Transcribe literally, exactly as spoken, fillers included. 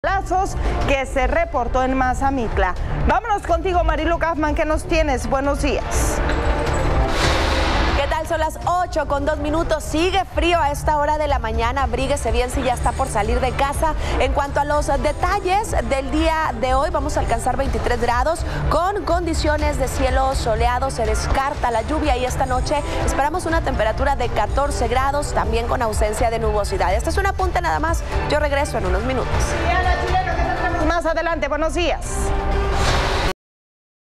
Lazos que se reportó en Mazamitla. Vámonos contigo, Marilu Kaufman, ¿qué nos tienes? Buenos días. ¿Qué tal? Son las ocho con dos minutos. Sigue frío a esta hora de la mañana. Abríguese bien si ya está por salir de casa. En cuanto a los detalles del día de hoy, vamos a alcanzar veintitrés grados con condiciones de cielo soleado. Se descarta la lluvia y esta noche esperamos una temperatura de catorce grados, también con ausencia de nubosidad. Este es un apunte nada más. Yo regreso en unos minutos. Más adelante, buenos días.